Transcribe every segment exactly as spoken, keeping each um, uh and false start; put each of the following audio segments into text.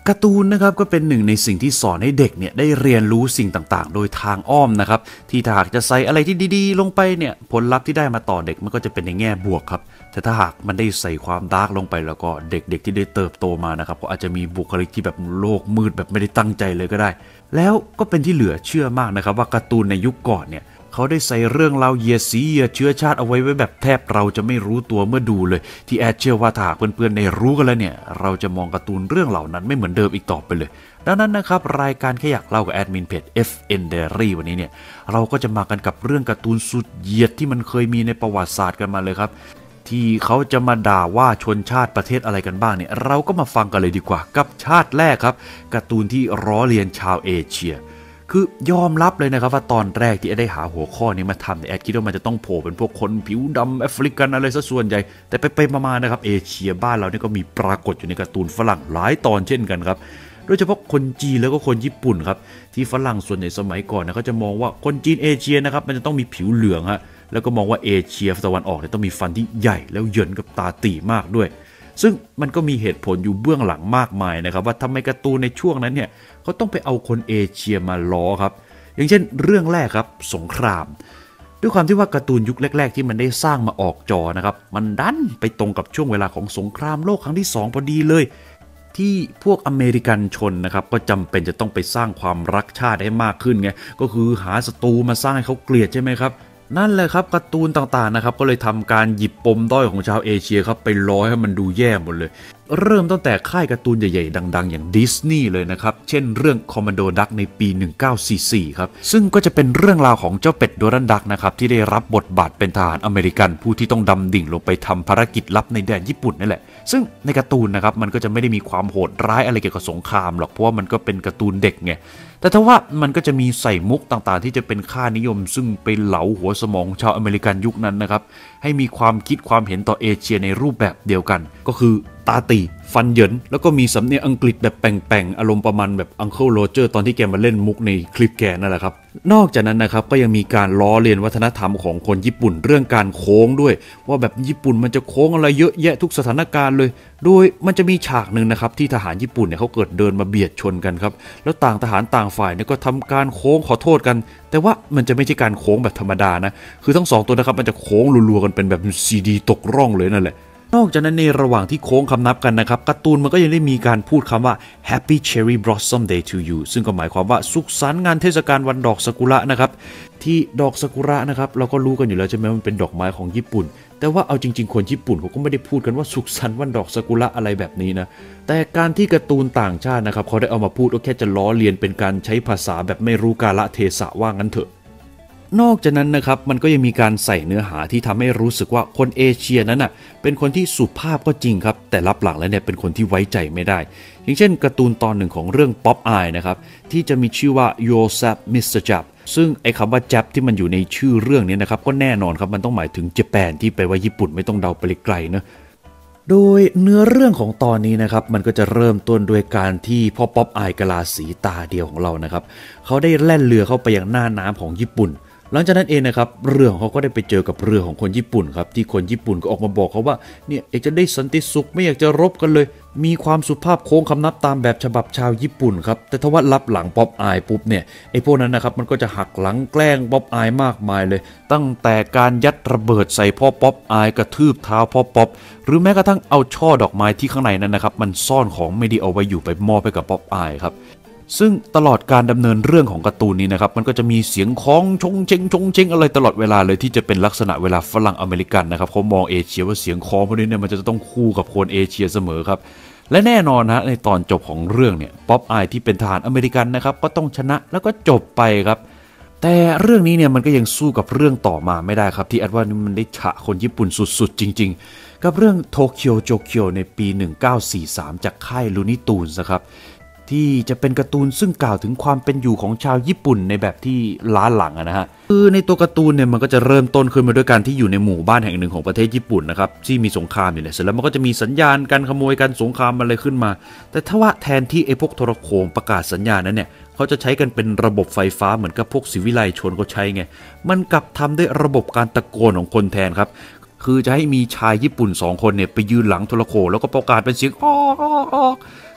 การ์ตูนนะครับก็เป็นหนึ่งในสิ่งที่สอนให้เด็กเนี่ยได้เรียนรู้สิ่งต่างๆโดยทางอ้อมนะครับที่ถ้าหากจะใส่อะไรที่ดีๆลงไปเนี่ยผลลัพธ์ที่ได้มาต่อเด็กมันก็จะเป็นในแง่บวกครับแต่ถ้าหากมันได้ใส่ความดาร์กลงไปแล้วก็เด็กๆที่ได้เติบโตมานะครับก็อาจจะมีบุคลิกที่แบบโลกมืดแบบไม่ได้ตั้งใจเลยก็ได้แล้วก็เป็นที่เหลือเชื่อมากนะครับว่าการ์ตูนในยุคก่อนเนี่ยเขาได้ใส่เรื่องราวเหยียดสีเหยียดเชื้อชาติเอาไว้ไว้แบบแทบเราจะไม่รู้ตัวเมื่อดูเลยที่แอดเชื่อว่าถ้าหากเพื่อนๆในรู้กันแล้วเนี่ยเราจะมองการ์ตูนเรื่องเหล่านั้นไม่เหมือนเดิมอีกต่อไปเลยดังนั้นนะครับรายการแค่อยากเล่ากับแอดมินเพจ เอฟ เอ็น Diary วันนี้เนี่ยเราก็จะมากันกับเรื่องการ์ตูนสุดเหยียดที่มันเคยมีในประวัติศาสตร์กันมาเลยครับที่เขาจะมาด่าว่าชนชาติประเทศอะไรกันบ้างเนี่ยเราก็มาฟังกันเลยดีกว่ากับชาติแรกครับการ์ตูนที่ล้อเลียนชาวเอเชียคือยอมรับเลยนะครับว่าตอนแรกที่ได้หาหัวข้อนี้มาทำแต่แอดคิดว่ามันจะต้องโผล่เป็นพวกคนผิวดำแอฟริกันอะไรซะส่วนใหญ่แต่ไปๆมาๆนะครับเอเชียบ้านเราเนี่ยก็มีปรากฏอยู่ในการ์ตูนฝรั่งหลายตอนเช่นกันครับโดยเฉพาะคนจีนแล้วก็คนญี่ปุ่นครับที่ฝรั่งส่วนใหญ่สมัยก่อนนะเขาจะมองว่าคนจีนเอเชียนะครับมันจะต้องมีผิวเหลืองฮะแล้วก็มองว่าเอเชียตะวันออกเนี่ยต้องมีฟันที่ใหญ่แล้วเหยินกับตาตีมากด้วยซึ่งมันก็มีเหตุผลอยู่เบื้องหลังมากมายนะครับว่าทำไมการ์ตูนในช่วงนั้นเนี่ยเขาต้องไปเอาคนเอเชียมาล้อครับอย่างเช่นเรื่องแรกครับสงครามด้วยความที่ว่าการ์ตูนยุคแรกๆที่มันได้สร้างมาออกจอนะครับมันดันไปตรงกับช่วงเวลาของสงครามโลกครั้งที่สองพอดีเลยที่พวกอเมริกันชนนะครับก็จำเป็นจะต้องไปสร้างความรักชาติให้มากขึ้นไงก็คือหาศัตรูมาสร้างให้เขาเกลียดใช่ไหมครับนั่นแหละครับการ์ตูนต่างๆนะครับก็เลยทำการหยิบปมด้อยของชาวเอเชียครับไปล้อให้มันดูแย่หมดเลยเริ่มตั้งแต่ค่ายการ์ตูนใหญ่ๆดังๆอย่างดิสนีย์เลยนะครับเช่นเรื่องคอมมานโดดักในปีหนึ่งเก้าสี่สี่ครับซึ่งก็จะเป็นเรื่องราวของเจ้าเป็ดโดนัลด์ดักนะครับที่ได้รับบทบาทเป็นทหารอเมริกันผู้ที่ต้องดำดิ่งลงไปทำภารกิจลับในแดนญี่ปุ่นนั่นแหละซึ่งในการ์ตูนนะครับมันก็จะไม่ได้มีความโหดร้ายอะไรเกี่ยวกับสงครามหรอกเพราะว่ามันก็เป็นการ์ตูนเด็กไงแต่ถ้าว่ามันก็จะมีใส่มุกต่างๆที่จะเป็นค่านิยมซึ่งไปเหลาหัวสมองชาวอเมริกันยุคนั้นนะครับให้มีความคิดความเห็นต่อเอเชียในรูปแบบเดียวกันก็คือตาตีฟันเหยินแล้วก็มีสำเนียงอังกฤษแบบแป่งๆอารมณ์ประมาณแบบอังเคิลโรเจอร์ตอนที่แกมาเล่นมุกในคลิปแกนั่นแหละครับนอกจากนั้นนะครับก็ยังมีการล้อเลียนวัฒนธรรมของคนญี่ปุ่นเรื่องการโค้งด้วยว่าแบบญี่ปุ่นมันจะโค้งอะไรเยอะแยะทุกสถานการณ์เลยโดยมันจะมีฉากหนึ่งนะครับที่ทหารญี่ปุ่นเนี่ยเขาเกิดเดินมาเบียดชนกันครับแล้วต่างทหารต่างฝ่ายเนี่ยก็ทำการโค้งขอโทษกันแต่ว่ามันจะไม่ใช่การโค้งแบบธรรมดานะคือทั้งสองตัวนะครับมันจะโค้งรัวๆกันเป็นแบบซีดีตกร่องเลยนั่นแหละนอกจากนั้นในระหว่างที่โค้งคำนับกันนะครับการ์ตูนมันก็ยังได้มีการพูดคำว่า Happy Cherry Blossom Day to you ซึ่งก็หมายความว่าสุขสันต์งานเทศกาลวันดอกซากุระนะครับที่ดอกซากุระนะครับเราก็รู้กันอยู่แล้วใช่ไหมมันเป็นดอกไม้ของญี่ปุ่นแต่ว่าเอาจริงๆคนญี่ปุ่นเขาก็ไม่ได้พูดกันว่าสุขสันต์วันดอกซากุระอะไรแบบนี้นะแต่การที่การ์ตูนต่างชาตินะครับเขาได้เอามาพูดก็แค่จะล้อเลียนเป็นการใช้ภาษาแบบไม่รู้กาลเทศะว่างั้นเถอะนอกจากนั้นนะครับมันก็ยังมีการใส่เนื้อหาที่ทำให้รู้สึกว่าคนเอเชียนั้นน่ะเป็นคนที่สุภาพก็จริงครับแต่รับหลังแล้วเนี่ยเป็นคนที่ไว้ใจไม่ได้อย่างเช่นการ์ตูนตอนหนึ่งของเรื่อง Pop Eye นะครับที่จะมีชื่อว่า Yourself มิสเตอร์ Jap ซึ่งไอ้คำว่า Jap ที่มันอยู่ในชื่อเรื่องนี้นะครับก็แน่นอนครับมันต้องหมายถึงญี่ปุ่นที่แปลว่าญี่ปุ่นไม่ต้องเดาไปไกลนะโดยเนื้อเรื่องของตอนนี้นะครับมันก็จะเริ่มต้นด้วยการที่พ่อป๊อปอายกะลาสีตาเดียวของเรานะครับเขาได้แล่นเรือเข้าไปยังหน้าน้ำของญี่ปุ่นหลังจากนั้นเองนะครับเรือของเขาก็ได้ไปเจอกับเรือของคนญี่ปุ่นครับที่คนญี่ปุ่นก็ออกมาบอกเขาว่าเนี่ยอยากจะได้สันติสุขไม่อยากจะรบกันเลยมีความสุภาพโค้งคำนับตามแบบฉบับชาวญี่ปุ่นครับแต่ทว่ารับหลังป๊อปอายปุ๊บเนี่ยไอ้พวกนั้นนะครับมันก็จะหักหลังแกล้งป๊อปอายมากมายเลยตั้งแต่การยัดระเบิดใส่พ่อป๊อปอายกระทืบเท้าพ่อป๊อปหรือแม้กระทั่งเอาช่อดอกไม้ที่ข้างในนั้นนะครับมันซ่อนของไม่ดีเอาไว้อยู่ไปมอบให้กับป๊อปอายครับซึ่งตลอดการดำเนินเรื่องของการ์ตูนนี้นะครับมันก็จะมีเสียงค้องชงเชงชงเชงอะไรตลอดเวลาเลยที่จะเป็นลักษณะเวลาฝรั่งอเมริกันนะครับเขามองเอเชียว่าเสียงค้องพวกนี้เนี่ยมันจะต้องคู่กับคนเอเชียเสมอครับและแน่นอนฮะในตอนจบของเรื่องเนี่ยป๊อปอายที่เป็นทหารอเมริกันนะครับก็ต้องชนะแล้วก็จบไปครับแต่เรื่องนี้เนี่ยมันก็ยังสู้กับเรื่องต่อมาไม่ได้ครับที่แอดว่ามันได้ฉะคนญี่ปุ่นสุดๆจริงๆกับเรื่องโตเกียวโจเกียวในปีหนึ่งเก้าสี่สามจากค่ายลูนี่ตูนส์นะครับที่จะเป็นการ์ตูนซึ่งกล่าวถึงความเป็นอยู่ของชาวญี่ปุ่นในแบบที่ล้าหลังนะฮะคือในตัวการ์ตูนเนี่ยมันก็จะเริ่มต้นขึ้นมาด้วยการที่อยู่ในหมู่บ้านแห่งหนึ่งของประเทศญี่ปุ่นนะครับที่มีสงครามอยู่เนี่ยเสร็จแล้วมันก็จะมีสัญญาณการขโมยกันสงครามอะไรขึ้นมาแต่ถ้าว่าแทนที่ไอ้พวกโทรโขงประกาศสัญญาณนั้นเนี่ยเขาจะใช้กันเป็นระบบไฟฟ้าเหมือนกับพวกศิวิไลชนเขาใช้ไงมันกลับทำด้วยระบบการตะโกนของคนแทนครับคือจะให้มีชายญี่ปุ่นสองคนเนี่ยไปยืนหลังโทรโขงแล้วก็ประกาศเป็นเสียงออกออกออก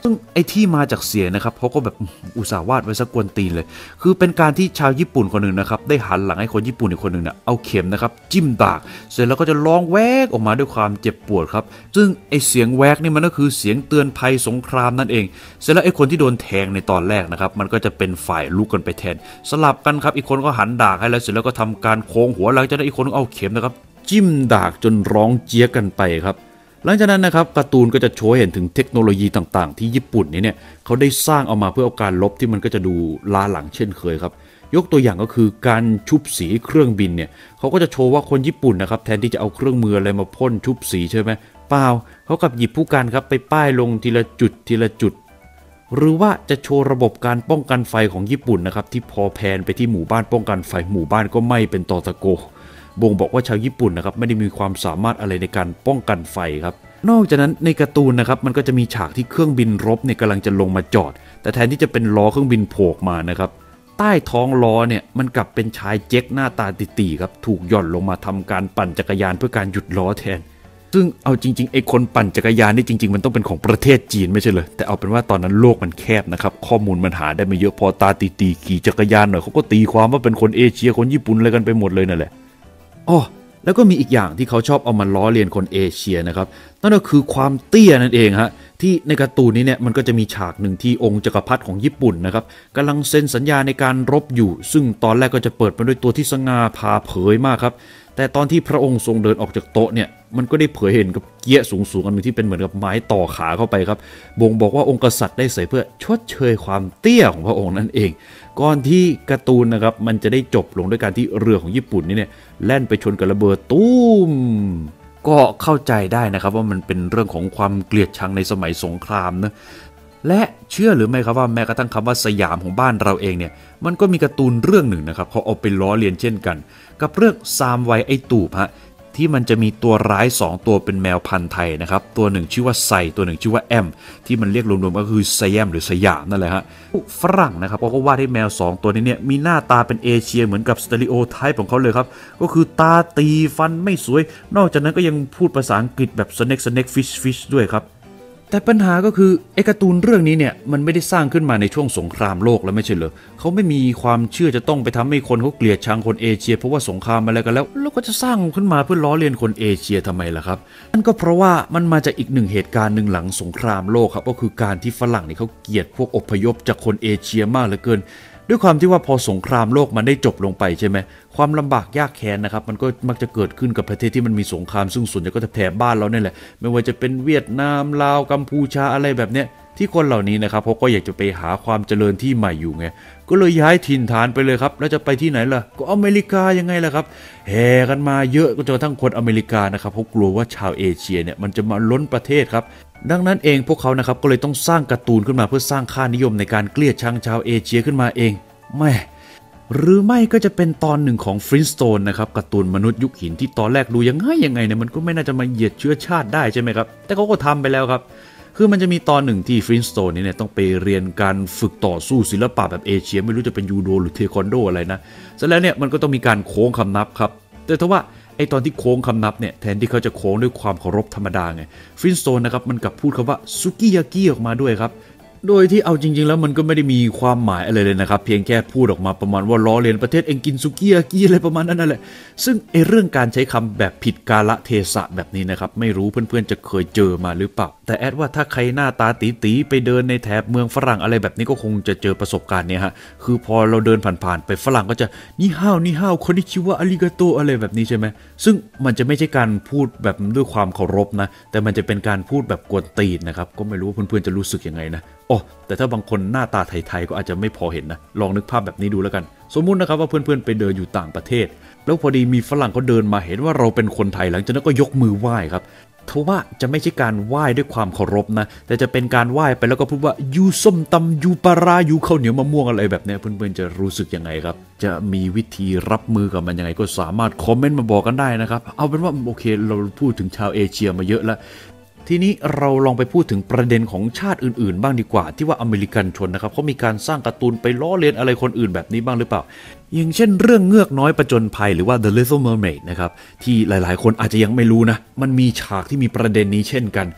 ซึ่งไอ้ที่มาจากเสียงนะครับเขาก็แบบอุตส่าห์วาดไว้สักกวนตีนเลยคือเป็นการที่ชาวญี่ปุ่นคนหนึ่งนะครับได้หันหลังให้คนญี่ปุ่นอีกคนหนึ่งเนี่ยเอาเข็มนะครับจิ้มดากเสร็จแล้วก็จะร้องแวกออกมาด้วยความเจ็บปวดครับซึ่งไอ้เสียงแวกนี่มันก็คือเสียงเตือนภัยสงครามนั่นเองเสร็จแล้วไอ้คนที่โดนแทงในตอนแรกนะครับมันก็จะเป็นฝ่ายลุกกันไปแทนสลับกันครับอีกคนก็หันดากให้แล้วเสร็จแล้วก็ทำการโค้งหัวหลังจากนั้นอีกคนก็เอาเข็มนะครับจิ้มดากจนร้องเจี๊ยกกันไปครับหลังจากนั้นนะครับการ์ตูนก็จะโชว์เห็นถึงเทคโนโลยีต่างๆที่ญี่ปุ่นเนี่ยเขาได้สร้างเอามาเพื่อเอาการลบที่มันก็จะดูล้าหลังเช่นเคยครับยกตัวอย่างก็คือการชุบสีเครื่องบินเนี่ยเขาก็จะโชว์ว่าคนญี่ปุ่นนะครับแทนที่จะเอาเครื่องมืออะไรมาพ่นชุบสีใช่ไหมเปล่าเขากับหยิบผู้กันครับไปป้ายลงทีละจุดทีละจุดหรือว่าจะโชว์ระบบการป้องกันไฟของญี่ปุ่นนะครับที่พอแพนไปที่หมู่บ้านป้องกันไฟหมู่บ้านก็ไหม้เป็นตอตะโกบ่งบอกว่าชาวญี่ปุ่นนะครับไม่ได้มีความสามารถอะไรในการป้องกันไฟครับนอกจากนั้นในการ์ตูนนะครับมันก็จะมีฉากที่เครื่องบินรบเนี่ยกำลังจะลงมาจอดแต่แทนที่จะเป็นล้อเครื่องบินโผล่มานะครับใต้ท้องล้อเนี่ยมันกลับเป็นชายเจ๊กหน้าตาตีๆครับถูกหย่อนลงมาทำการปั่นจักรยานเพื่อการหยุดล้อแทนซึ่งเอาจริงๆไอ้คนปั่นจักรยานนี่จริงๆมันต้องเป็นของประเทศจีนไม่ใช่เลยแต่เอาเป็นว่าตอนนั้นโลกมันแคบนะครับข้อมูลมันหาได้ไม่เยอะพอตาตีๆขี่จักรยานหน่อยเขาก็ตีความว่าเป็นคนเอเชียคนญี่ปุ่นอะไรกันไปหมดเลยนั่นแหละอ๋อแล้วก็มีอีกอย่างที่เขาชอบเอามาล้อเลียนคนเอเชียนะครับนั่นก็คือความเตี้ยนั่นเองฮะที่ในการ์ตูนนี้เนี่ยมันก็จะมีฉากหนึ่งที่องค์จักรพรรดิของญี่ปุ่นนะครับกำลังเซ็นสัญญาในการรบอยู่ซึ่งตอนแรกก็จะเปิดมาด้วยตัวที่สง่าผ่าเผยมากครับแต่ตอนที่พระองค์ทรงเดินออกจากโต๊ะเนี่ยมันก็ได้เผยเห็นกับเกี้ยสูงๆอันนึงที่เป็นเหมือนกับไม้ต่อขาเข้าไปครับบ่งบอกว่าองค์กษัตริย์ได้ใส่เพื่อชดเชยความเตี้ยของพระองค์นั่นเองก่อนที่การ์ตูนนะครับมันจะได้จบลงด้วยการที่เรือของญี่ปุ่นนี่เนี่ยแล่นไปชนกับระเบิดตุ้มก็เข้าใจได้นะครับว่ามันเป็นเรื่องของความเกลียดชังในสมัยสงครามนะและเชื่อหรือไม่ครับว่าแม้กระทั่งคำว่าสยามของบ้านเราเองเนี่ยมันก็มีการ์ตูนเรื่องหนึ่งนะครับเขาเอาไปล้อเลียนเช่นกันกับเรื่องซามไวไอตูบฮะที่มันจะมีตัวร้ายสองตัวเป็นแมวพันธุ์ไทยนะครับตัวหนึ่งชื่อว่าไซตัวหนึ่งชื่อว่าแอมที่มันเรียกรวมๆก็คือไซแอมหรือสยามนั่นแหละฮะฝรั่งนะครับเขาก็วาดให้แมวสองตัวนี้เนี่ยมีหน้าตาเป็นเอเชียเหมือนกับสเตอริโอไทป์ของเขาเลยครับก็คือตาตีฟันไม่สวยนอกจากนั้นก็ยังพูดภาษาอังกฤษแบบสเน็กสเน็กฟิชฟิชด้วยครับแต่ปัญหาก็คือไอ้การ์ตูนเรื่องนี้เนี่ยมันไม่ได้สร้างขึ้นมาในช่วงสงครามโลกแล้วไม่ใช่เหรอเขาไม่มีความเชื่อจะต้องไปทำให้คนเขาเกลียดชังคนเอเชียเพราะว่าสงครามอะไรกันแล้วแล้วก็จะสร้างขึ้นมาเพื่อล้อเลียนคนเอเชียทำไมล่ะครับนั่นก็เพราะว่ามันมาจากอีกหนึ่งเหตุการณ์หนึ่งหลังสงครามโลกครับก็คือการที่ฝรั่งนี่เขาเกลียดพวกอพยพจากคนเอเชียมากเหลือเกินด้วยความที่ว่าพอสงครามโลกมันได้จบลงไปใช่ไหมความลำบากยากแค้นนะครับมันก็มักจะเกิดขึ้นกับประเทศที่มันมีสงครามซึ่งส่วนใหญ่ก็จะแถบบ้านเราเนี่ยแหละไม่ว่าจะเป็นเวียดนามลาวกัมพูชาอะไรแบบเนี้ยที่คนเหล่านี้นะครับเขาก็อยากจะไปหาความเจริญที่ใหม่อยู่ไงก็เลยย้ายถิ่นฐานไปเลยครับแล้วจะไปที่ไหนล่ะก็อเมริกายังไงล่ะครับแห่กันมาเยอะก็จนทั้งคนอเมริกานะครับเขากลัวว่าชาวเอเชียเนี่ยมันจะมาล้นประเทศครับดังนั้นเองพวกเขานะครับก็เลยต้องสร้างการ์ตูนขึ้นมาเพื่อสร้างค่านิยมในการเกลียดชังชาวเอเชียขึ้นมาเองแม่หรือไม่ก็จะเป็นตอนหนึ่งของฟลินสโตนนะครับการ์ตูนมนุษย์ยุคหินที่ตอนแรกดูยังไงยังไงเนี่ยมันก็ไม่น่าจะมาเหยียดเชื้อชาติได้ใช่ไหมครับแต่เขาก็ทำไปแล้วครับคือมันจะมีตอนหนึ่งที่ฟลินสโตนเนี่ยต้องไปเรียนการฝึกต่อสู้ศิลปะแบบเอเชียไม่รู้จะเป็นยูโดหรือเทควันโดอะไรนะเสร็จแล้วเนี่ยมันก็ต้องมีการโค้งคำนับครับแต่ถ้าว่าไอตอนที่โค้งคำนับเนี่ยแทนที่เขาจะโค้งด้วยความเคารพธรรมดาไงฟลินสโตนนะครับมันกลับพูดคำว่าซุกิยากิออกมาด้วยครับโดยที่เอาจริงๆแล้วมันก็ไม่ได้มีความหมายอะไรเลยนะครับเพียงแค่พูดออกมาประมาณว่าล้อเลียนประเทศเองกินซุกิยากิอะไรประมาณนั้นนั่นแหละซึ่งไอเรื่องการใช้คำแบบผิดกาลเทศะแบบนี้นะครับไม่รู้เพื่อนๆจะเคยเจอมาหรือเปล่าแต่แอดว่าถ้าใครหน้าตาตีๆไปเดินในแถบเมืองฝรั่งอะไรแบบนี้ก็คงจะเจอประสบการณ์เนี้ยฮะคือพอเราเดินผ่านๆไปฝรั่งก็จะนี่ห้าวนี่ห้าวคนที่ชื่อว่าอาริกาโตอะไรแบบนี้ใช่ไหมซึ่งมันจะไม่ใช่การพูดแบบด้วยความเคารพนะแต่มันจะเป็นการพูดแบบกวนตีนนะครับก็ไม่รู้ว่าเพื่อนๆจะรู้สึกยังไงนะอ๋อแต่ถ้าบางคนหน้าตาไทยๆก็อาจจะไม่พอเห็นนะลองนึกภาพแบบนี้ดูแล้วกันสมมุตินะครับว่าเพื่อนๆไปเดินอยู่ต่างประเทศแล้วพอดีมีฝรั่งเขาเดินมาเห็นว่าเราเป็นคนไทยหลังจากนั้นก็ยกมือไหว้ครับทว่าจะไม่ใช่การไหว้ด้วยความเคารพนะแต่จะเป็นการไหว้ไปแล้วก็พูดว่ายูส้มตำยูปลาร้ายูข้าวเหนียวมะม่วงอะไรแบบนี้เพื่อนๆจะรู้สึกยังไงครับจะมีวิธีรับมือกับมันยังไงก็สามารถคอมเมนต์มาบอกกันได้นะครับเอาเป็นว่าโอเคเราพูดถึงชาวเอเชียมาเยอะแล้วทีนี้เราลองไปพูดถึงประเด็นของชาติอื่นๆบ้างดีกว่าที่ว่าอเมริกันชนนะครับเขามีการสร้างการ์ตูนไปล้อเลียนอะไรคนอื่นแบบนี้บ้างหรือเปล่าอย่างเช่นเรื่องเงือกน้อยประจนภัยหรือว่า The Little Mermaid นะครับที่หลายๆคนอาจจะยังไม่รู้นะมันมีฉากที่มีประเด็นนี้เช่นกัน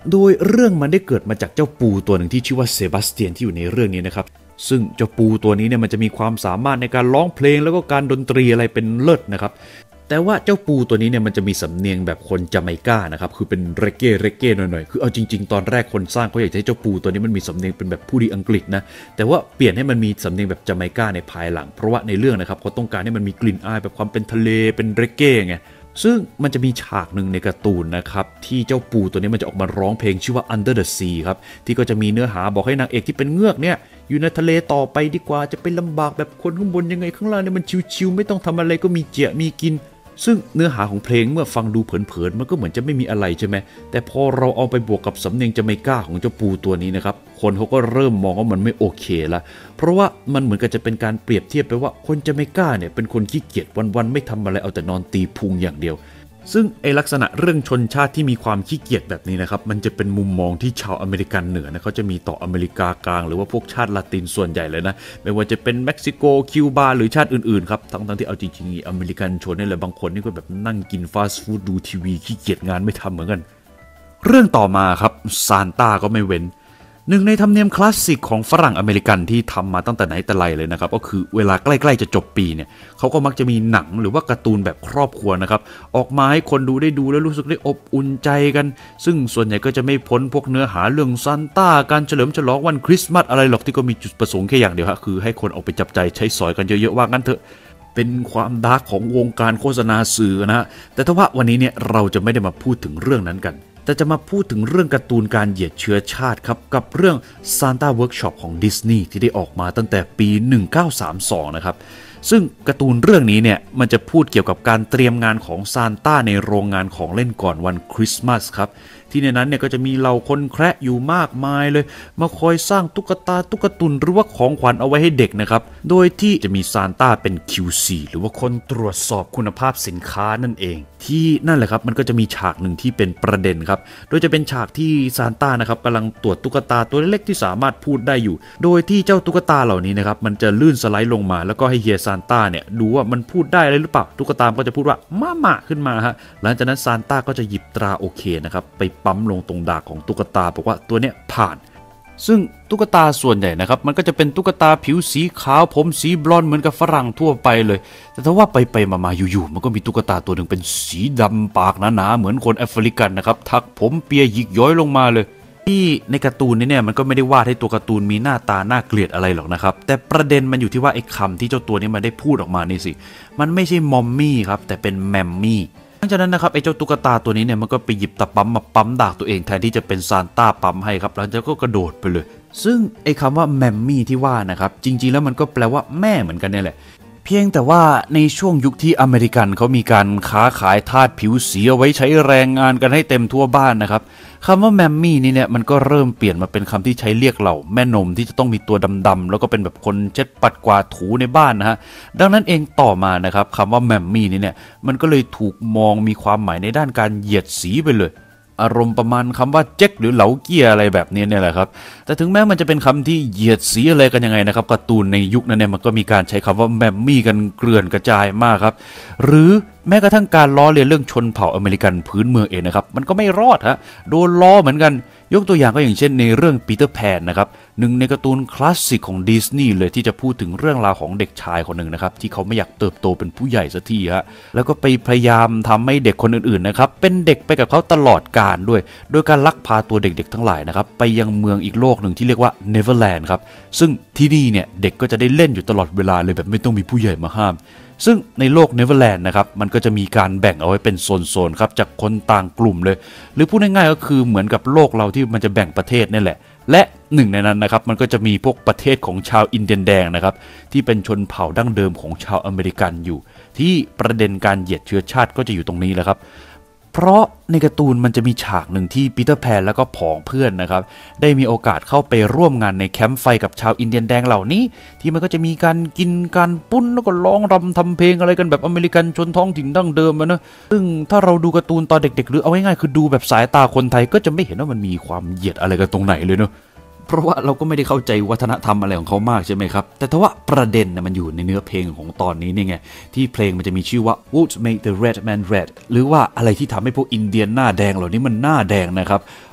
โดยเรื่องมันได้เกิดมาจากเจ้าปูตัวหนึ่งที่ชื่อว่าเซบาสเตียนที่อยู่ในเรื่องนี้นะครับซึ่งเจ้าปูตัวนี้เนี่ยมันจะมีความสามารถในการร้องเพลงแล้วก็การดนตรีอะไรเป็นเลิศนะครับแต่ว่าเจ้าปูตัวนี้เนี่ยมันจะมีสำเนียงแบบคนจาเมกานะครับคือเป็นเรเก้เรเก้หน่อยๆคือเอาจริงๆตอนแรกคนสร้างเขาอยากให้เจ้าปูตัวนี้มันมีสำเนียงเป็นแบบผู้ดีอังกฤษนะแต่ว่าเปลี่ยนให้มันมีสำเนียงแบบจาเมกาในภายหลังเพราะว่าในเรื่องนะครับเขาต้องการให้มันมีกลิ่นอายแบบความเป็นทะเลเป็นเรเก้ไงซึ่งมันจะมีฉากหนึ่งในการ์ตูนนะครับที่เจ้าปูตัวนี้มันจะออกมาร้องเพลงชื่อว่า Under the Sea ครับที่ก็จะมีเนื้อหาบอกให้นางเอกที่เป็นเงือกเนี่ยอยู่ในทะเลต่อไปดีกว่าจะไปลำบากแบบคนข้างบนยังไงข้างล่างเนี่ยมันชิวๆไม่ต้องทำอะไรก็มีเจียมีกินซึ่งเนื้อหาของเพลงเมื่อฟังดูเผินๆมันก็เหมือนจะไม่มีอะไรใช่ไหมแต่พอเราเอาไปบวกกับสำเนียงจาเมกาของเจ้าปูตัวนี้นะครับคนเขาก็เริ่มมองว่ามันไม่โอเคละเพราะว่ามันเหมือนกับจะเป็นการเปรียบเทียบไปว่าคนจาเมกาเนี่ยเป็นคนขี้เกียจวันๆไม่ทำอะไรเอาแต่นอนตีพุงอย่างเดียวซึ่งไอลักษณะเรื่องชนชาติที่มีความขี้เกียจแบบนี้นะครับมันจะเป็นมุมมองที่ชาวอเมริกันเหนือนะเขาจะมีต่ออเมริกากลางหรือว่าพวกชาติละตินส่วนใหญ่เลยนะไม่ว่าจะเป็นเม็กซิโกคิวบาหรือชาติอื่นๆครับทั้งๆที่เอาจริงๆอเมริกันชนนี่แหละบางคนนี่ก็แบบนั่งกินฟาสต์ฟู้ดดูทีวีขี้เกียจงานไม่ทำเหมือนกันเรื่องต่อมาครับซานต้าก็ไม่เว้นหนึ่งในธรรมเนียมคลาสสิกของฝรั่งอเมริกันที่ทำมาตั้งแต่ไหนแต่ไรเลยนะครับก็คือเวลาใกล้ๆจะจบปีเนี่ยเขาก็มักจะมีหนังหรือว่าการ์ตูนแบบครอบครัวนะครับออกมาให้คนดูได้ดูแล้วรู้สึกได้อบอุ่นใจกันซึ่งส่วนใหญ่ก็จะไม่พ้นพวกเนื้อหาเรื่องซานต้าการเฉลิมฉลองวันคริสต์มาสอะไรหรอกที่ก็มีจุดประสงค์แค่อย่างเดียวฮะคือให้คนออกไปจับใจใช้สอยกันเยอะๆว่างั้นเถอะเป็นความดาร์กของวงการโฆษณาสื่อนะแต่ถ้าว่าวันนี้เนี่ยเราจะไม่ได้มาพูดถึงเรื่องนั้นกันแต่จะมาพูดถึงเรื่องการ์ตูนการเหยียดเชื้อชาติครับกับเรื่อง Santa Workshop ของดิสนีย์ที่ได้ออกมาตั้งแต่ปีหนึ่งพันเก้าร้อยสามสิบสองนะครับซึ่งการ์ตูนเรื่องนี้เนี่ยมันจะพูดเกี่ยวกับการเตรียมงานของซานต้าในโรงงานของเล่นก่อนวันคริสต์มาสครับที่ในนั้นเนี่ยก็จะมีเหล่าคนแคระอยู่มากมายเลยมาคอยสร้างตุ๊กตาตุ๊กตุนหรือว่าของขวัญเอาไว้ให้เด็กนะครับโดยที่จะมีซานต้าเป็น คิว ซี หรือว่าคนตรวจสอบคุณภาพสินค้านั่นเองที่นั่นแหละครับมันก็จะมีฉากหนึ่งที่เป็นประเด็นครับโดยจะเป็นฉากที่ซานต้านะครับกำลังตรวจตุ๊กตาตัวเล็กๆที่สามารถพูดได้อยู่โดยที่เจ้าตุ๊กตาเหล่านี้นะครับมันจะลื่นสไลด์ลงมาแล้วก็ให้เฮียซานต้าเนี่ยดูว่ามันพูดได้อะไรหรือเปล่าตุ๊กตาก็จะพูดว่ามาม่าขึ้นมาฮะหลังจากนั้นซานต้าก็จะหยิบตราโอเคนะครับไปปั๊มลงตรงดากของตุ๊กตาบอกว่าตัวเนี้ยผ่านซึ่งตุ๊กตาส่วนใหญ่นะครับมันก็จะเป็นตุ๊กตาผิวสีขาวผมสีบลอนด์เหมือนกับฝรั่งทั่วไปเลยแต่ถ้าว่าไปไปมาๆอยู่ๆมันก็มีตุ๊กตาตัวหนึ่งเป็นสีดำปากหนาๆเหมือนคนแอฟริกันนะครับทักผมเปียหยิกย้อยลงมาเลยที่ในการ์ตูนนี้เนี่ยมันก็ไม่ได้วาดให้ตัวการ์ตูนมีหน้าตาน่าเกลียดอะไรหรอกนะครับแต่ประเด็นมันอยู่ที่ว่าไอ้คำที่เจ้าตัวนี้มันได้พูดออกมานี่สิมันไม่ใช่มอมมี่ครับแต่เป็นแมมมี่หลังจากนั้นนะครับไอ้เจ้าตุ๊กตาตัวนี้เนี่ยมันก็ไปหยิบตะปั๊มมาปั๊มดากตัวเองแทนที่จะเป็นซานต้าปั๊มให้ครับหลังจากนั้นก็กระโดดไปเลยซึ่งไอ้คำว่าแมมมี่ที่ว่านะครับจริงๆแล้วมันก็แปลว่าแม่เหมือนกันเนี่ยแหละเพียงแต่ว่าในช่วงยุคที่อเมริกันเขามีการค้าขายทาสผิวสีเอาไว้ใช้แรงงานกันให้เต็มทั่วบ้านนะครับคำว่าแมมมี่นี่เนี่ยมันก็เริ่มเปลี่ยนมาเป็นคำที่ใช้เรียกเหล่าแม่นมที่จะต้องมีตัวดำๆแล้วก็เป็นแบบคนเช็ดปัดกวาดถูในบ้านนะฮะดังนั้นเองต่อมานะครับคำว่าแมมมี่นี่เนี่ยมันก็เลยถูกมองมีความหมายในด้านการเหยียดสีไปเลยอารมณ์ประมาณคำว่าเจ๊กหรือเหลาเกียอะไรแบบนี้เนี่ยแหละครับแต่ถึงแม้มันจะเป็นคำที่เหยียดสีอะไรกันยังไงนะครับการ์ตูนในยุคนั้นเนี่ยมันก็มีการใช้คำว่าแมมมี่กันเกลื่อนกระจายมากครับหรือแม้กระทั่งการล้อเลียนเรื่องชนเผ่าอเมริกันพื้นเมืองเองนะครับมันก็ไม่รอดฮะโดนล้อเหมือนกันยกตัวอย่างก็อย่างเช่นในเรื่องปีเตอร์แพนนะครับหนึ่งในการ์ตูนคลาสสิกของดิสนีย์เลยที่จะพูดถึงเรื่องราวของเด็กชายคนหนึ่งนะครับที่เขาไม่อยากเติบโตเป็นผู้ใหญ่สักทีฮะแล้วก็ไปพยายามทำให้เด็กคนอื่นๆนะครับเป็นเด็กไปกับเขาตลอดกาลด้วยโดยการลักพาตัวเด็กๆทั้งหลายนะครับไปยังเมืองอีกโลกหนึ่งที่เรียกว่าเนเวอร์แลนด์ครับซึ่งที่นี่เนี่ยเด็กก็จะได้เล่นอยู่ตลอดเวลาเลยแบบไม่ต้องมีผู้ใหญ่มาห้ามซึ่งในโลกเนเวอร์แลนด์นะครับมันก็จะมีการแบ่งเอาไว้เป็นโซนๆครับจากคนต่างกลุ่มเลยหรือพูดง่ายๆก็คือเหมือนกับโลกเราที่มันจะแบ่งประเทศนี่แหละและหนึ่งในนั้นนะครับมันก็จะมีพวกประเทศของชาวอินเดียนแดงนะครับที่เป็นชนเผ่าดั้งเดิมของชาวอเมริกันอยู่ที่ประเด็นการเหยียดเชื้อชาติก็จะอยู่ตรงนี้แหละครับเพราะในการ์ตูนมันจะมีฉากหนึ่งที่ปีเตอร์แพนแล้วก็ผองเพื่อนนะครับได้มีโอกาสเข้าไปร่วมงานในแคมป์ไฟกับชาวอินเดียนแดงเหล่านี้ที่มันก็จะมีการกินการปุ้นแล้วก็ร้องรำทำเพลงอะไรกันแบบอเมริกันชนท้องถิ่นดั้งเดิมนะซึ่งถ้าเราดูการ์ตูนตอนเด็กๆหรือเอาง่ายๆคือดูแบบสายตาคนไทยก็จะไม่เห็นว่ามันมีความเหยียดอะไรกันตรงไหนเลยเนาะเพราะว่าเราก็ไม่ได้เข้าใจวัฒนธรรมอะไรของเขามากใช่ไหมครับแต่ถ้าว่าประเด็นนะมันอยู่ในเนื้อเพลงของตอนนี้นี่ไงที่เพลงมันจะมีชื่อว่า What Make the Red Man Red หรือว่าอะไรที่ทำให้พวกอินเดียนหน้าแดงเหล่านี้มันหน้าแดงนะครับ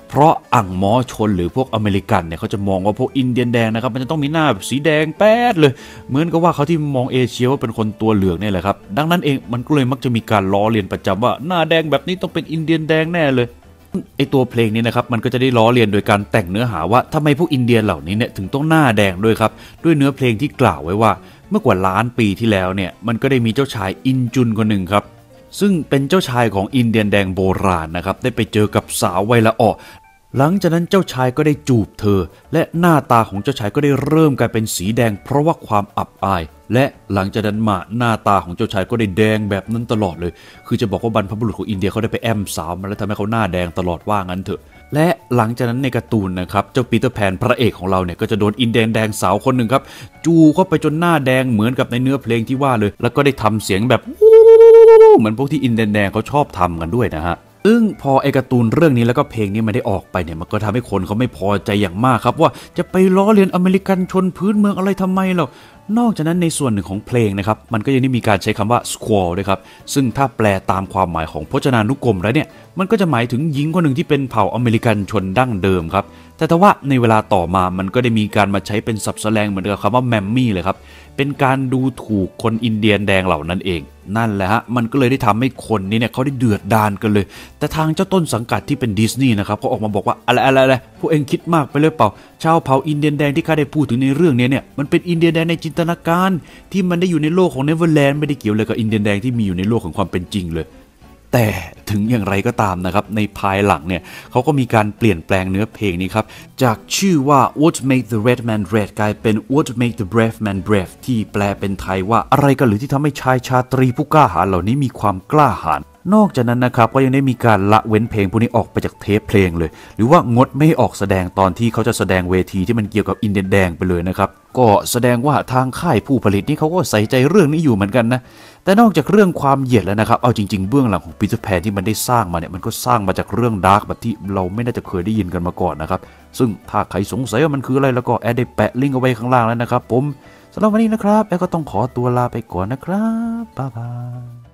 เพราะอ่างม้อชนหรือพวกอเมริกันเนี่ยเขาจะมองว่าพวกอินเดียนแดงนะครับมันจะต้องมีหน้าแบบสีแดงแป๊ดเลยเหมือนกับว่าเขาที่มองเอเชียว่าเป็นคนตัวเหลืองเนี่ยแหละครับดังนั้นเองมันก็เลยมักจะมีการล้อเลียนประจำว่าหน้าแดงแบบนี้ต้องเป็นอินเดียนแดงแน่เลยไอตัวเพลงนี้นะครับมันก็จะได้ล้อเลียนโดยการแต่งเนื้อหาว่าทำไมพวกอินเดียนเหล่านี้เนี่ยถึงต้องหน้าแดงด้วยครับด้วยเนื้อเพลงที่กล่าวไว้ว่าเมื่อกว่าล้านปีที่แล้วเนี่ยมันก็ได้มีเจ้าชายอินจุนคนหนึ่งครับซึ่งเป็นเจ้าชายของอินเดียนแดงโบราณนะครับได้ไปเจอกับสาววัยละอ่อหลังจากนั้นเจ้าชายก็ได้จูบเธอและหน้าตาของเจ้าชายก็ได้เริ่มกลายเป็นสีแดงเพราะว่าความอับอายและหลังจากนั้นมาหน้าตาของเจ้าชายก็ได้แดงแบบนั้นตลอดเลยคือจะบอกว่าบรรพบุรุษของอินเดียเขาได้ไปแอมสาวมาแล้วทำให้เขาหน้าแดงตลอดว่างั้นเถอะและหลังจากนั้นในการ์ตูนนะครับเจ้าปีเตอร์แพนพระเอกของเราเนี่ยก็จะโดนอินเดียนแดงสาวคนหนึ่งครับจูเข้าไปจนหน้าแดงเหมือนกับในเนื้อเพลงที่ว่าเลยแล้วก็ได้ทำเสียงแบบเหมือนพวกที่อินเดียนแดงเขาชอบทำกันด้วยนะฮะซึ่งพอไอการ์ตูนเรื่องนี้แล้วก็เพลงนี้มันได้ออกไปเนี่ยมันก็ทำให้คนเขาไม่พอใจอย่างมากครับว่าจะไปล้อเลียนอเมริกันชนพื้นเมืองอะไรทำไมหรอกนอกจากนั้นในส่วนหนึ่งของเพลงนะครับมันก็ยังได้มีการใช้คำว่า squaw ด้วยครับซึ่งถ้าแปลตามความหมายของพจนานุกรมแล้วเนี่ยมันก็จะหมายถึงหญิงคนหนึ่งที่เป็นเผ่าอเมริกันชนดั้งเดิมครับแต่แต่ว่าในเวลาต่อมามันก็ได้มีการมาใช้เป็นศัพท์แสลงเหมือนกับคำว่าแมมมี่เลยครับเป็นการดูถูกคนอินเดียนแดงเหล่านั้นเองนั่นแหละฮะมันก็เลยได้ทำให้คนนี้เนี่ยเขาได้เดือดดาลกันเลยแต่ทางเจ้าต้นสังกัดที่เป็นดิสนีย์นะครับเขาออกมาบอกว่าอะไรอะไรอะไรพวกเองคิดมากไปเลยเปล่าชาวเผ่าอินเดียนแดงที่ข้าได้พูดถึงในเรื่องนี้เนี่ยมันเป็นอินเดียนแดงในจินตนาการที่มันได้อยู่ในโลกของเนเวอร์แลนด์ไม่ได้เกี่ยวเลยกับอินเดียนแดงที่มีอยู่ในโลกของความเป็นจริงเลยแต่ถึงอย่างไรก็ตามนะครับในภายหลังเนี่ยเขาก็มีการเปลี่ยนแปลงเนื้อเพลงนี้ครับจากชื่อว่า What Make the Red Man Red กลายเป็น What Make the Brave Man Brave ที่แปลเป็นไทยว่าอะไรกันหรือที่ทำให้ชายชาตรีผู้กล้าหาญเหล่านี้มีความกล้าหาญนอกจากนั้นนะครับก็ยังได้มีการละเว้นเพลงพวกนี้ออกไปจากเทปเพลงเลยหรือว่างดไม่ให้ออกแสดงตอนที่เขาจะแสดงเวทีที่มันเกี่ยวกับอินเดียนแดงไปเลยนะครับก็แสดงว่าทางค่ายผู้ผลิตนี่เขาก็ใส่ใจเรื่องนี้อยู่เหมือนกันนะแต่นอกจากเรื่องความเหยียดแล้วนะครับเอาจริงๆเบื้องหลังของปีเตอร์แพนที่มันได้สร้างมาเนี่ยมันก็สร้างมาจากเรื่องดาร์กแบบที่เราไม่น่าจะเคยได้ยินกันมาก่อนนะครับซึ่งถ้าใครสงสัยว่ามันคืออะไรแล้วก็แอดได้แปะลิงก์เอาไว้ข้างล่างแล้วนะครับผมสำหรับวันนี้นะครับแอดก็ต้องขอตัวลาไปก่อนนะครับบ๊ายบาย